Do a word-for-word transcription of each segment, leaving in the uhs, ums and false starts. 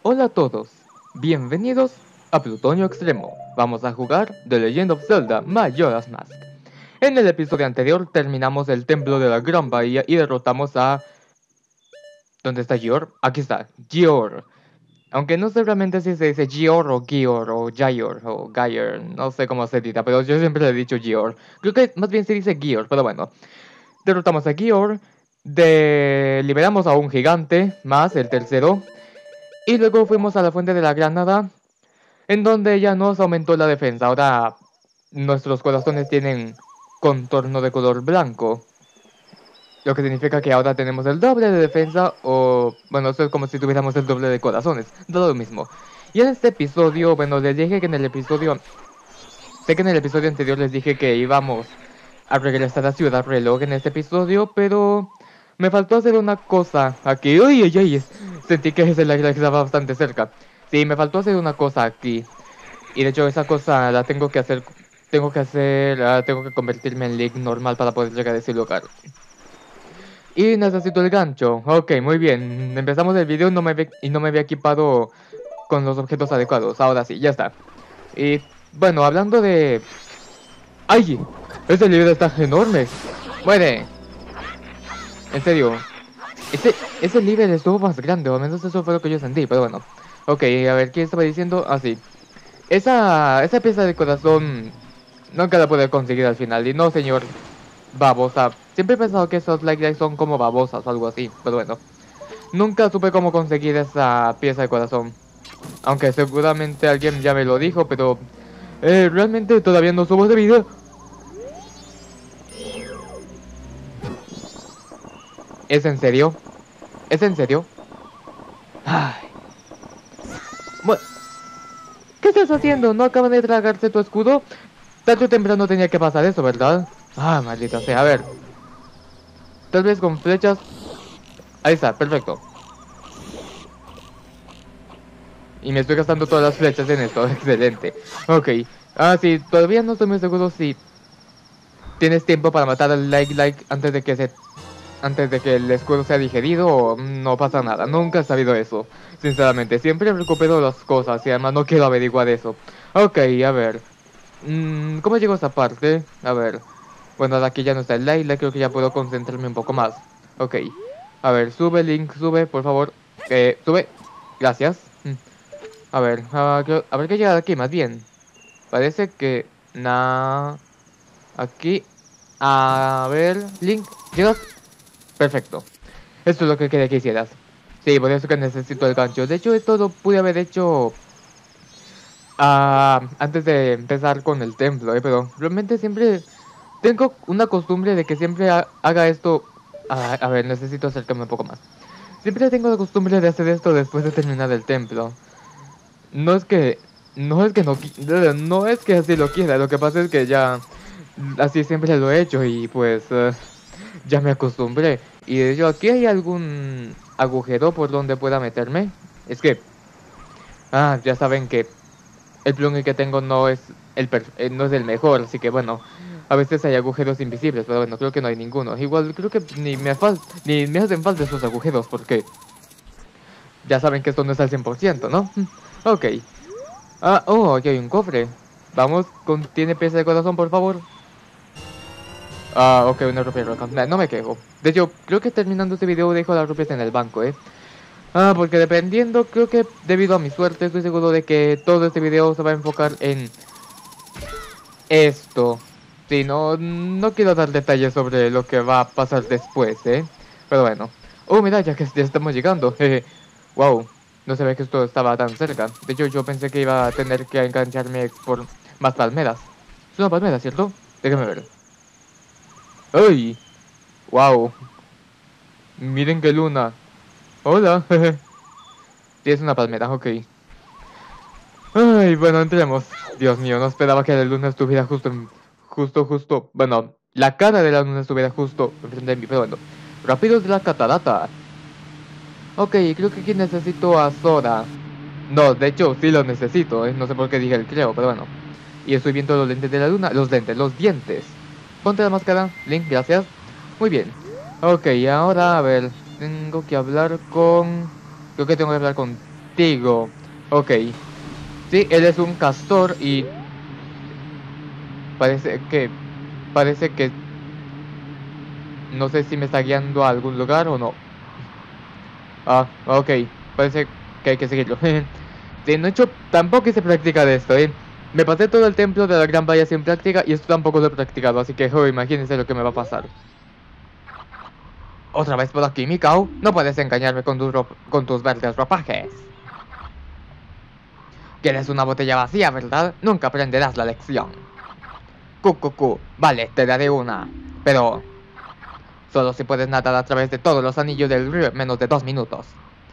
Hola a todos, bienvenidos a Plutonio Extremo. Vamos a jugar The Legend of Zelda Majora's Mask. En el episodio anterior terminamos el templo de la Gran Bahía y derrotamos a... ¿Dónde está Gior? Aquí está, Gior. Aunque no sé realmente si se dice Gior o Gior o Jayor o Gayer, no sé cómo se dice, pero yo siempre le he dicho Gior. Creo que más bien se dice Gior, pero bueno. Derrotamos a Gior, de... liberamos a un gigante, más el tercero. Y luego fuimos a la fuente de la Granada, en donde ya nos aumentó la defensa. Ahora nuestros corazones tienen contorno de color blanco, lo que significa que ahora tenemos el doble de defensa, o bueno, eso es como si tuviéramos el doble de corazones, todo lo mismo. Y en este episodio, bueno, les dije que en el episodio, sé que en el episodio anterior les dije que íbamos a regresar a Ciudad Reloj en este episodio, pero me faltó hacer una cosa aquí. Uy, uy, uy, sentí que ese lag estaba bastante cerca. Sí, me faltó hacer una cosa aquí. Y de hecho esa cosa la tengo que hacer, tengo que hacer, ah, tengo que convertirme en Link normal para poder llegar a ese lugar. Y necesito el gancho. Ok, muy bien. Empezamos el video y no me había, y no me había equipado con los objetos adecuados. Ahora sí, ya está. Y bueno, hablando de... ¡Ay! Ese libro está enorme. Muere. En serio. Ese, ese líder estuvo más grande, o al menos eso fue lo que yo sentí, pero bueno. Ok, a ver, ¿qué estaba diciendo? Ah, sí. Esa, esa pieza de corazón nunca la pude conseguir al final. Y no, señor babosa. Siempre he pensado que esos like lights son como babosas o algo así. Pero bueno. Nunca supe cómo conseguir esa pieza de corazón. Aunque seguramente alguien ya me lo dijo, pero... Eh, realmente todavía no subo ese video. ¿Es en serio? ¿Es en serio? Ay. Bueno, ¿qué estás haciendo? ¿No acaban de tragarse tu escudo? Tarde o temprano tenía que pasar eso, ¿verdad? Ah, maldita sea. A ver. Tal vez con flechas. Ahí está, perfecto. Y me estoy gastando todas las flechas en esto. Excelente. Ok. Ah, sí, todavía no estoy muy seguro si tienes tiempo para matar al like like antes de que se antes de que el escudo sea digerido o no pasa nada. Nunca he sabido eso. Sinceramente, siempre recupero las cosas y además no quiero averiguar eso. Ok, a ver. Mm, ¿cómo llego a esa parte? A ver. Bueno, de aquí ya no está el like, creo que ya puedo concentrarme un poco más. Ok. A ver, sube, Link, sube, por favor. Eh, sube. Gracias. Mm. A ver, ah, creo- a ver qué llega de aquí, más bien. Parece que... Nah... Aquí... A ver, Link, ¿llegas? Perfecto. Esto es lo que quería que hicieras. Sí, por eso que necesito el gancho. De hecho, esto lo pude haber hecho... ah, antes de empezar con el templo, ¿eh? Pero realmente siempre... Tengo una costumbre de que siempre ha- haga esto... Ah, a ver, necesito acercarme un poco más. Siempre tengo la costumbre de hacer esto después de terminar el templo. No es que... No es que no... qui- No es que así lo quiera. Lo que pasa es que ya... Así siempre lo he hecho y pues... eh, ya me acostumbré. Y de hecho, ¿aquí hay algún agujero por donde pueda meterme? Es que... Ah, ya saben que el plugin que tengo no es el, per- eh, no es el mejor. Así que bueno... A veces hay agujeros invisibles, pero bueno, creo que no hay ninguno. Igual creo que ni me, fal ni me hacen falta esos agujeros porque... Ya saben que esto no es al cien por ciento, ¿no? Ok. Ah, oh, aquí hay un cofre. Vamos, contiene pieza de corazón, por favor. Ah, ok, una rupia roja. Nah, no me quejo. De hecho, creo que terminando este video dejo las rupias en el banco, ¿eh? Ah, porque dependiendo, creo que debido a mi suerte, estoy seguro de que todo este video se va a enfocar en esto. Sí, no, no quiero dar detalles sobre lo que va a pasar después, ¿eh? Pero bueno. Oh, mira, ya que ya estamos llegando. Jeje. Wow, no se ve que esto estaba tan cerca. De hecho, yo pensé que iba a tener que engancharme por más palmeras. Es una palmera, ¿cierto? Déjame ver. ¡Ay! ¡Wow! Miren qué luna. Hola. Jeje. Sí, es una palmera, ok. Ay, bueno, entremos. Dios mío, no esperaba que la luna estuviera justo en... Justo, justo... Bueno, la cara de la luna estuviera justo enfrente de mí, pero bueno. Rápidos de la catarata. Ok, creo que aquí necesito a Sora. No, de hecho, sí lo necesito, ¿eh? No sé por qué dije el creo, pero bueno. Y estoy viendo los lentes de la luna. Los lentes, los dientes. Ponte la máscara, Link, gracias. Muy bien. Ok, ahora, a ver. Tengo que hablar con... Creo que tengo que hablar con testigo. Ok. Sí, él es un castor y... Parece que... Parece que... No sé si me está guiando a algún lugar o no. Ah, ok. Parece que hay que seguirlo. Sí, no he hecho... Tampoco hice práctica de esto, eh. Me pasé todo el templo de la Gran Bahía sin práctica y esto tampoco lo he practicado, así que oh, imagínense lo que me va a pasar. ¿Otra vez por aquí, Mikau? No puedes engañarme con tus, con tus verdes ropajes. Quieres una botella vacía, ¿verdad? Nunca aprenderás la lección. Cucucu, vale, te daré una. Pero... Solo si puedes nadar a través de todos los anillos del río en menos de dos minutos.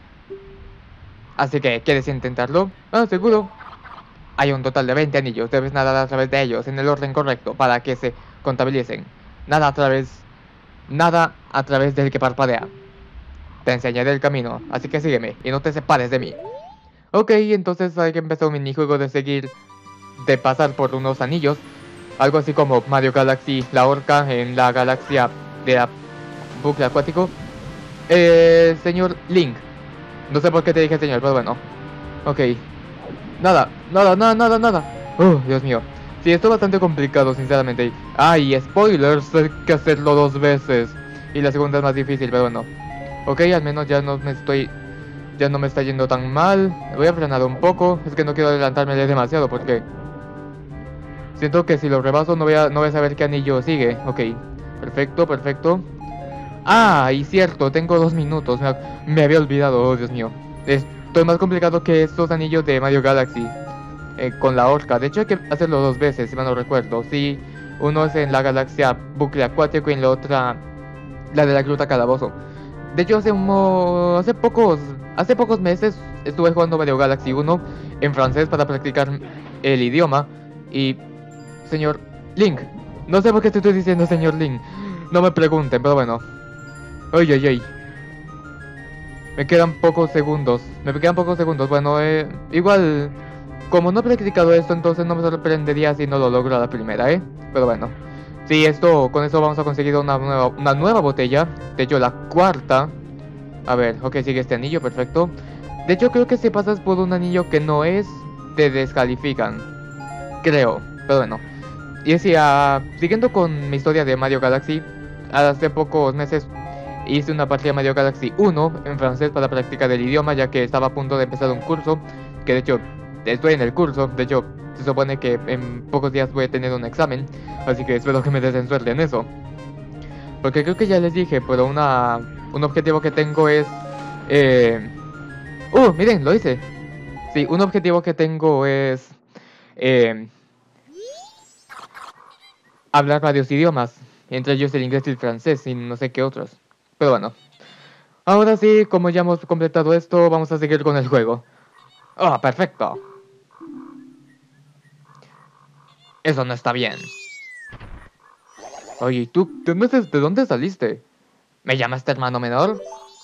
Así que, ¿quieres intentarlo? Ah, seguro. Hay un total de veinte anillos, debes nadar a través de ellos en el orden correcto para que se contabilicen. Nada a través... Nada a través del que parpadea. Te enseñaré el camino, así que sígueme y no te separes de mí. Ok, entonces hay que empezar un minijuego de seguir... De pasar por unos anillos. Algo así como Mario Galaxy, la orca en la galaxia de la bucle acuático. Eh, señor Link. No sé por qué te dije señor, pero bueno. Ok. Nada, nada, nada, nada, nada. Oh, Dios mío. Sí, esto es bastante complicado, sinceramente. Ay, spoilers, hay que hacerlo dos veces. Y la segunda es más difícil, pero bueno. Ok, al menos ya no me estoy... Ya no me está yendo tan mal. Voy a frenar un poco. Es que no quiero adelantarme demasiado porque... Siento que si lo rebaso no voy a, no voy a saber qué anillo sigue. Ok, perfecto, perfecto. Ah, y cierto, tengo dos minutos. Me, me había olvidado, oh Dios mío. Esto es más complicado que estos anillos de Mario Galaxy. Eh, con la orca. De hecho hay que hacerlo dos veces, si mal no recuerdo. Sí, uno es en la galaxia bucle acuático y en la otra la de la gruta calabozo. De hecho hace, un, hace pocos hace pocos meses estuve jugando Mario Galaxy uno en francés para practicar el idioma. Y... Señor Link, no sé por qué te estoy diciendo señor Link. No me pregunten, pero bueno. Ay, ay, ay. Me quedan pocos segundos. Me quedan pocos segundos. Bueno, eh, igual... Como no he practicado esto, entonces no me sorprendería si no lo logro a la primera, ¿eh? Pero bueno. Sí, esto, con eso vamos a conseguir una nueva, una nueva botella. De hecho, la cuarta. A ver, ok, sigue este anillo, perfecto. De hecho, creo que si pasas por un anillo que no es, te descalifican. Creo, pero bueno. Y decía, siguiendo con mi historia de Mario Galaxy, hace pocos meses hice una partida de Mario Galaxy uno en francés para practicar el idioma, ya que estaba a punto de empezar un curso, que de hecho estoy en el curso. De hecho se supone que en pocos días voy a tener un examen, así que espero que me den suerte en eso. Porque creo que ya les dije, pero una un objetivo que tengo es... Eh... ¡Uh! Miren, lo hice. Sí, un objetivo que tengo es... Eh... Hablar varios idiomas, entre ellos el inglés y el francés y no sé qué otros. Pero bueno, ahora sí, como ya hemos completado esto, vamos a seguir con el juego. ¡Oh, perfecto! Eso no está bien. Oye, ¿tú de dónde, de dónde saliste? ¿Me llamaste hermano menor?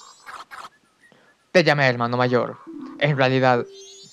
Te llamé hermano mayor. En realidad...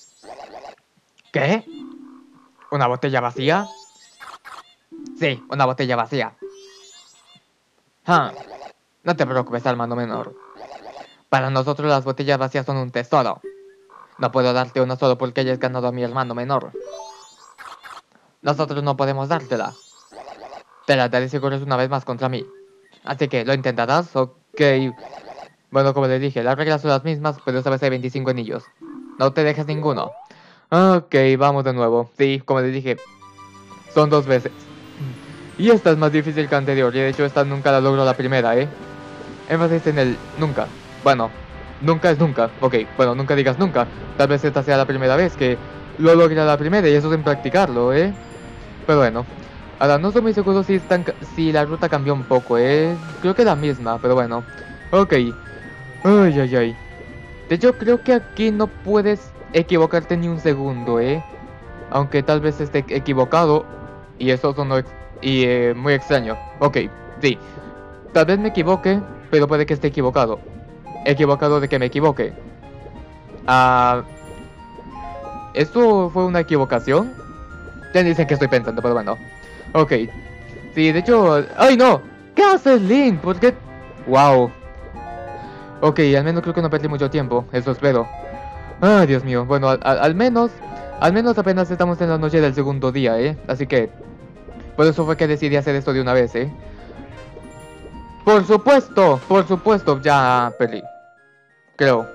¿Qué? ¿Una botella vacía? Sí, una botella vacía. Ah, no te preocupes, hermano menor. Para nosotros las botellas vacías son un tesoro. No puedo darte una solo porque hayas ganado a mi hermano menor. Nosotros no podemos dártela. Te la daré si corres una vez más contra mí. Así que, ¿lo intentarás? Ok. Bueno, como les dije, las reglas son las mismas, pero esta vez hay veinticinco anillos. No te dejes ninguno. Ok, vamos de nuevo. Sí, como les dije, son dos veces. Y esta es más difícil que la anterior, y de hecho esta nunca la logro la primera, ¿eh? Énfasis en el nunca. Bueno, nunca es nunca. Ok, bueno, nunca digas nunca. Tal vez esta sea la primera vez que lo logre a la primera, y eso sin practicarlo, ¿eh? Pero bueno. Ahora, no estoy muy seguro si, están, si la ruta cambió un poco, ¿eh? Creo que la misma, pero bueno. Ok. Ay, ay, ay. De hecho, creo que aquí no puedes equivocarte ni un segundo, ¿eh? Aunque tal vez esté equivocado. Y eso sonó ex y, eh, muy extraño. Ok, sí. Tal vez me equivoque, pero puede que esté equivocado. Equivocado de que me equivoque. Ah... ¿Esto fue una equivocación? Ya dicen que estoy pensando, pero bueno. Ok. Sí, de hecho... ¡Ay, no! ¿Qué haces, Link? ¿Por qué? ¡Wow! Ok, al menos creo que no perdí mucho tiempo. Eso espero. Ay, Dios mío. Bueno, al, al- al menos, al menos apenas estamos en la noche del segundo día, ¿eh? Así que, por eso fue que decidí hacer esto de una vez, ¿eh? Por supuesto, por supuesto, ya perdí. Creo.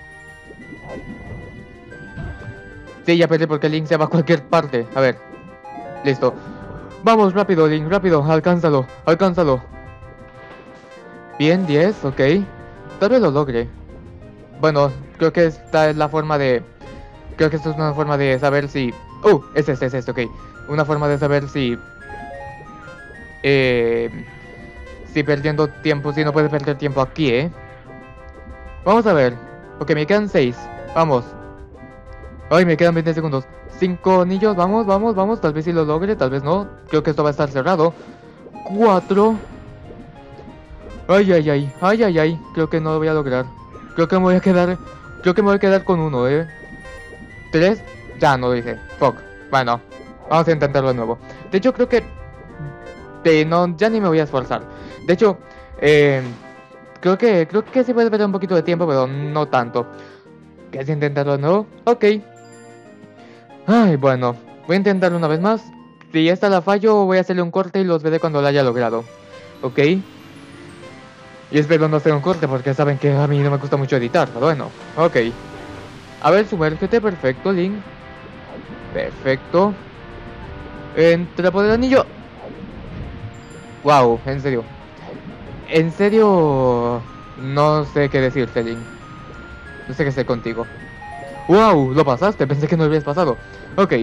Sí, ya perdí porque Link se va a cualquier parte. A ver, listo. Vamos, rápido, Link, rápido. Alcánzalo, alcánzalo. Bien, diez, ok. Tal vez lo logre. Bueno, creo que esta es la forma de... Creo que esto es una forma de saber si... Uh, es este, es este, ok. Una forma de saber si... Eh... Si perdiendo tiempo, si no puedes perder tiempo aquí, ¿eh? Vamos a ver. Ok, me quedan seis. Vamos. Ay, me quedan veinte segundos. cinco anillos, vamos, vamos, vamos. Tal vez si lo logre, tal vez no. Creo que esto va a estar cerrado. cuatro. Ay, ay, ay. Ay, ay, ay. Creo que no lo voy a lograr. Creo que me voy a quedar... Creo que me voy a quedar con uno, ¿eh? tres. Ya, no lo hice. Fuck. Bueno, vamos a intentarlo de nuevo. De hecho, creo que... Eh, no, ya ni me voy a esforzar. De hecho, eh... Creo que... Creo que sí puede perder un poquito de tiempo, pero no tanto. ¿Quieres intentarlo de nuevo? Ok. Ay, bueno. Voy a intentarlo una vez más. Si esta la fallo, voy a hacerle un corte y los veré cuando lo haya logrado. Ok. Y espero no hacer un corte porque saben que a mí no me gusta mucho editar. Pero bueno, ok. A ver, sumérgete, perfecto, Link. Perfecto. Entra por el anillo. Wow, en serio. En serio. No sé qué decirte, Link. No sé qué sé contigo. Wow, lo pasaste, pensé que no lo habías pasado. Ok.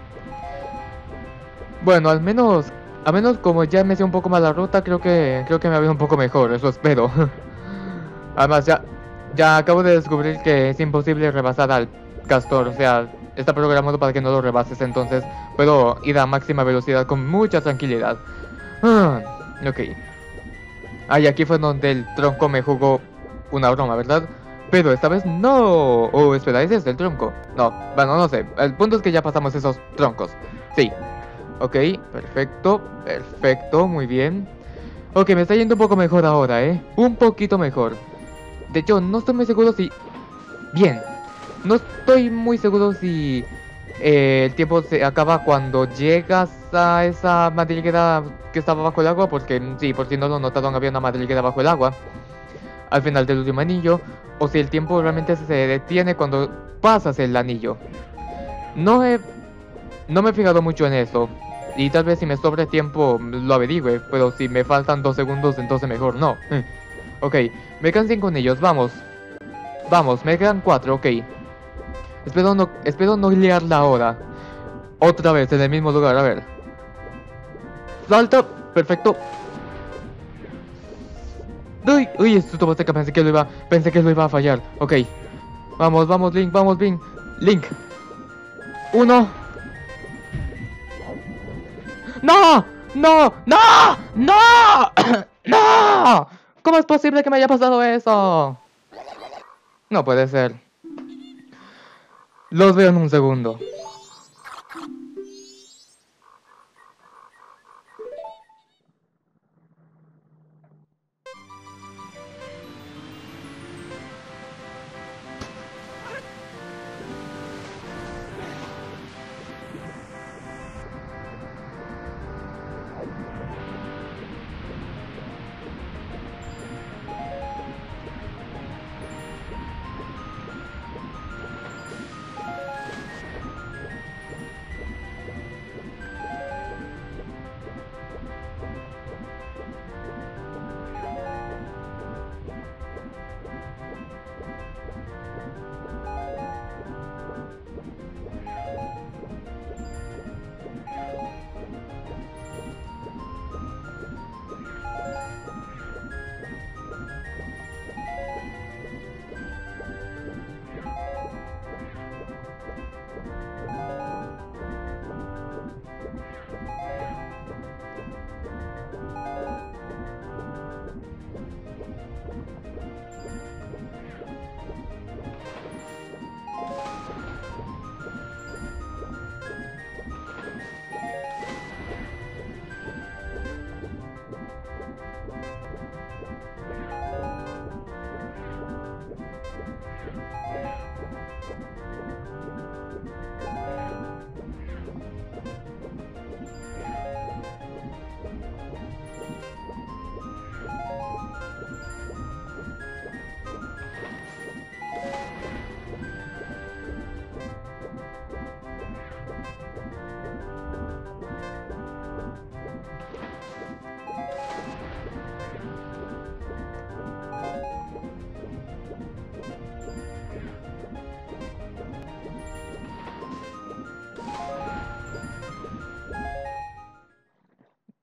Bueno, al menos. Al menos como ya me sé un poco más la ruta, creo que. Creo que me va a ir un poco mejor, eso espero. Además, ya. Ya acabo de descubrir que es imposible rebasar al castor. O sea, está programado para que no lo rebases. Entonces puedo ir a máxima velocidad con mucha tranquilidad. Ah, ok. Ah, y aquí fue donde el tronco me jugó una broma, ¿verdad? Pero esta vez no. Oh, espera, ¿es este el tronco? No, bueno, no sé. El punto es que ya pasamos esos troncos. Sí. Ok, perfecto, perfecto, muy bien. Ok, me está yendo un poco mejor ahora, ¿eh? Un poquito mejor. De hecho, no estoy muy seguro si... Bien. No estoy muy seguro si... eh, el tiempo se acaba cuando llegas a esa madriguera que estaba bajo el agua. Porque, sí, por si no lo notaron, había una madriguera bajo el agua al final del último anillo. O si el tiempo realmente se detiene cuando pasas el anillo. No he... No me he fijado mucho en eso. Y tal vez si me sobra tiempo lo averigüe. Pero si me faltan dos segundos, entonces mejor no. Ok, me quedan cinco anillos, vamos. Vamos, me quedan cuatro, ok. Espero no, espero no liarla ahora. Otra vez en el mismo lugar, a ver. Salta, perfecto. Uy, uy, esto tomó cerca, pensé que lo iba, pensé que lo iba a fallar. Ok. Vamos, vamos, Link, vamos, Link. Link. Uno. ¡No! ¡No! ¡No! ¡No! ¡No! ¿Cómo es posible que me haya pasado eso? No puede ser. Los veo en un segundo.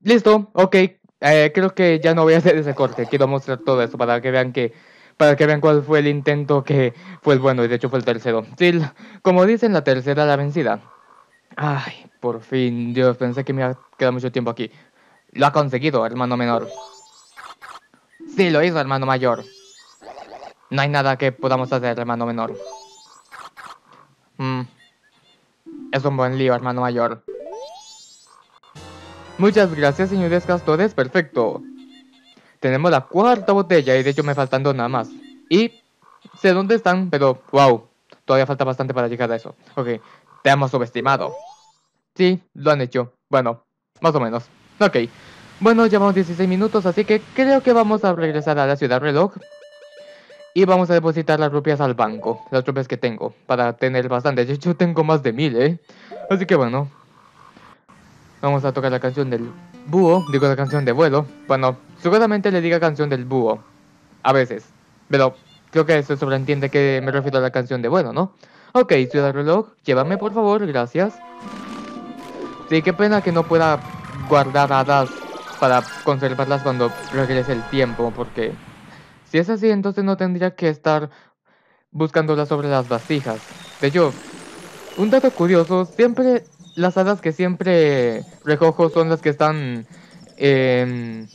Listo, ok. Eh, creo que ya no voy a hacer ese corte. Quiero mostrar todo eso para que vean que... Para que vean cuál fue el intento que fue el bueno y de hecho fue el tercero. Sí, l- como dicen, la tercera la vencida. Ay, por fin, Dios, pensé que me iba a quedar mucho tiempo aquí. Lo ha conseguido, hermano menor. Sí, lo hizo, hermano mayor. No hay nada que podamos hacer, hermano menor. Mm, es un buen lío, hermano mayor. Muchas gracias, señores castores, perfecto. Tenemos la cuarta botella y de hecho me faltan dos nada más. Y sé dónde están, pero wow, todavía falta bastante para llegar a eso. Ok, te hemos subestimado. Sí, lo han hecho. Bueno, más o menos. Ok. Bueno, llevamos dieciséis minutos, así que creo que vamos a regresar a la ciudad reloj. Y vamos a depositar las rupias al banco, las rupias que tengo, para tener bastante. De hecho, tengo más de mil, ¿eh? Así que bueno, vamos a tocar la canción del búho, digo la canción de vuelo. Bueno, seguramente le diga canción del búho, a veces. Pero creo que eso sobreentiende que me refiero a la canción de vuelo, ¿no? Ok, ciudad reloj, llévame por favor, gracias. Sí, qué pena que no pueda guardar hadas para conservarlas cuando regrese el tiempo, porque si es así, entonces no tendría que estar buscándolas sobre las vasijas. De hecho, un dato curioso, siempre las hadas que siempre recojo son las que están en,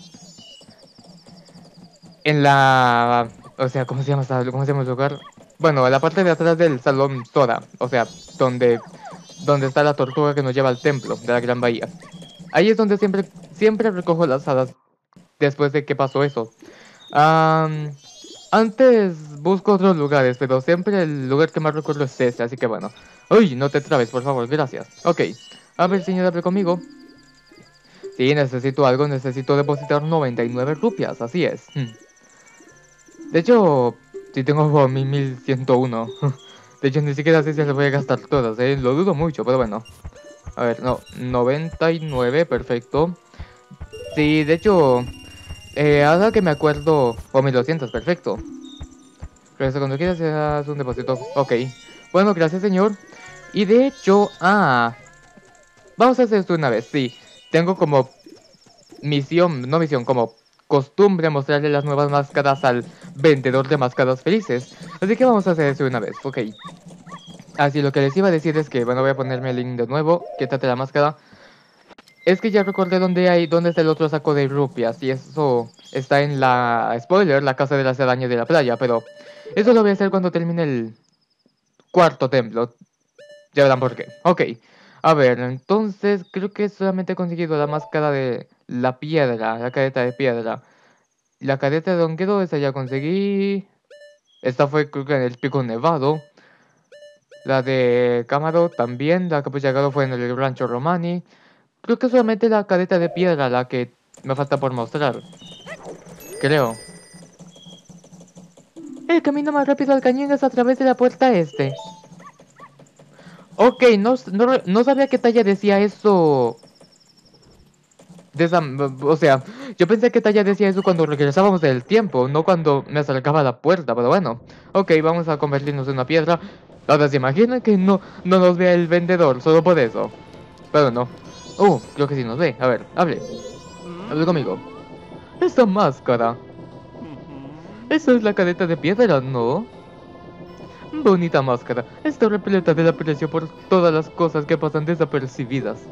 en la... O sea, ¿cómo se llama, esta- ¿cómo se llama el lugar? Bueno, en la parte de atrás del salón Sora, o sea, donde, donde está la tortuga que nos lleva al templo de la Gran Bahía. Ahí es donde siempre, siempre recojo las hadas después de que pasó eso. Am, Antes busco otros lugares, pero siempre el lugar que más recuerdo es este, así que bueno. Uy, no te trabes, por favor, gracias. Ok, a ver, señor, hable conmigo. Sí, necesito algo, necesito depositar noventa y nueve rupias, así es. Hmm. De hecho, sí tengo como mi mil ciento uno. De hecho, ni siquiera sé si se voy a gastar todas, eh, lo dudo mucho, pero bueno. A ver, no, noventa y nueve, perfecto. Sí, de hecho, eh, ahora que me acuerdo, o mil doscientos, perfecto. Regresa cuando quieras, haz un depósito. Ok. Bueno, gracias, señor. Y de hecho, ah, vamos a hacer esto una vez, sí. Tengo como misión, no misión, como costumbre mostrarle las nuevas máscaras al vendedor de máscaras felices. Así que vamos a hacer eso una vez, ok. Así lo que les iba a decir es que, bueno, voy a ponerme el link de nuevo. Quítate la máscara. Es que ya recordé dónde hay, dónde está el otro saco de rupias. Y eso está en la, spoiler, la casa de las arañas de la playa. Pero eso lo voy a hacer cuando termine el cuarto templo. Ya verán por qué. Ok. A ver, entonces creo que solamente he conseguido la máscara de la piedra, la careta de piedra. La careta de Donguero, esa ya conseguí. Esta fue creo que en el pico nevado. La de Camaro también. La capucha de Garo fue en el rancho Romani. Creo que solamente la careta de piedra la que me falta por mostrar. Creo. El camino más rápido al cañón es a través de la puerta este. Ok, no, no, no sabía qué talla decía eso. De esa, o sea, yo pensé que Talla decía eso cuando regresábamos del tiempo, no cuando me acercaba a la puerta, pero bueno. Ok, vamos a convertirnos en una piedra. Ahora se imaginan que no, no nos vea el vendedor, solo por eso. Pero no. Uh, creo que sí nos ve. A ver, hable. Hable conmigo. Esa máscara. Esa es la careta de piedra, ¿no? Bonita máscara. Está repleta del aprecio por todas las cosas que pasan desapercibidas.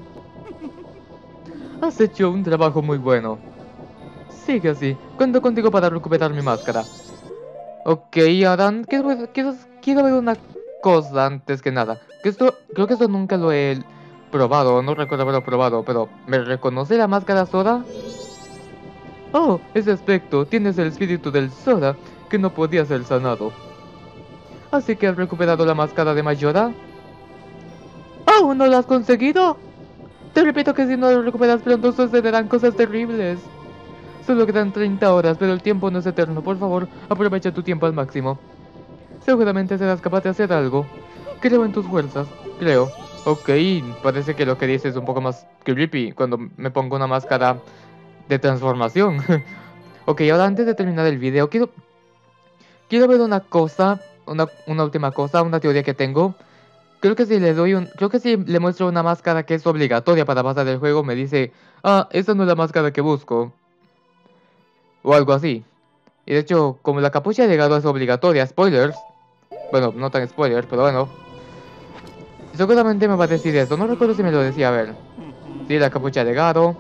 Has hecho un trabajo muy bueno. Sigue así. Cuento contigo para recuperar mi máscara. Ok, Adán, quiero, ver- quiero, quiero ver una cosa antes que nada. Que esto, creo que esto nunca lo he probado, no recuerdo haberlo probado, pero ¿me reconoce la máscara Sora? Oh, ese aspecto, tienes el espíritu del Sora, que no podía ser sanado. Así que has recuperado la máscara de Mayora. ¿Aún no lo has conseguido? Te repito que si no lo recuperas pronto sucederán cosas terribles. Solo quedan treinta horas, pero el tiempo no es eterno. Por favor, aprovecha tu tiempo al máximo. Seguramente serás capaz de hacer algo. Creo en tus fuerzas. Creo. Ok, parece que lo que dices es un poco más creepy cuando me pongo una máscara de transformación. Ok, ahora antes de terminar el video, quiero, quiero ver una cosa, una, una última cosa, una teoría que tengo. Creo que si le doy un... Creo que si le muestro una máscara que es obligatoria para pasar el juego, me dice... Ah, esa no es la máscara que busco. O algo así. Y de hecho, como la capucha de legado es obligatoria, spoilers. Bueno, no tan spoilers, pero bueno. Seguramente me va a decir eso. No recuerdo si me lo decía, a ver. Sí, la capucha de legado.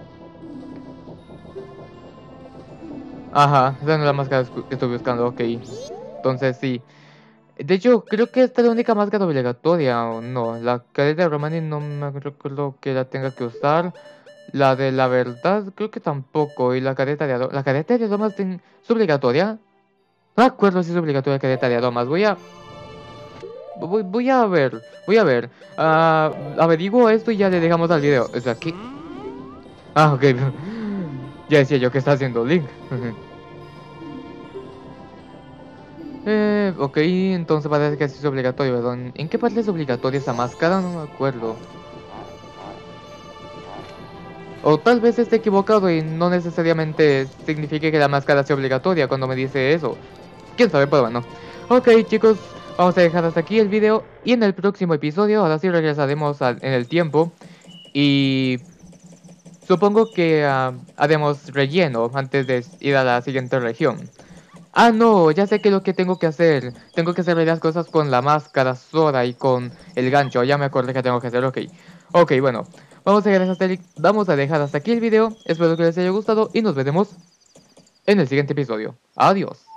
Ajá, esa no es la máscara que estoy buscando, ok. Entonces sí. De hecho, creo que esta es la única máscara obligatoria, o no. La careta de Romani no me recuerdo que la tenga que usar. La de la verdad, creo que tampoco. Y la careta de aromas. ¿La careta de aromas es obligatoria? No me acuerdo si es obligatoria la careta de aromas. Voy a... Voy, voy a ver. Voy a ver. Ah, averiguo esto y ya le dejamos al video. O sea, ¿qué? Ah, ok. Ya decía yo que está haciendo Link. Eh, ok, entonces parece que sí es obligatorio, ¿verdad? ¿En qué parte es obligatoria esa máscara? No me acuerdo. O tal vez esté equivocado y no necesariamente signifique que la máscara sea obligatoria cuando me dice eso. ¿Quién sabe? Pero bueno. Ok, chicos, vamos a dejar hasta aquí el video. Y en el próximo episodio, ahora sí regresaremos al- en el tiempo. Y supongo que ah, haremos relleno antes de ir a la siguiente región. Ah, no, ya sé que lo que tengo que hacer. Tengo que hacer las cosas con la máscara Sora y con el gancho. Ya me acordé que tengo que hacer, ok. Ok, bueno. Vamos a, dejar hasta el- vamos a dejar hasta aquí el video. Espero que les haya gustado y nos veremos en el siguiente episodio. Adiós.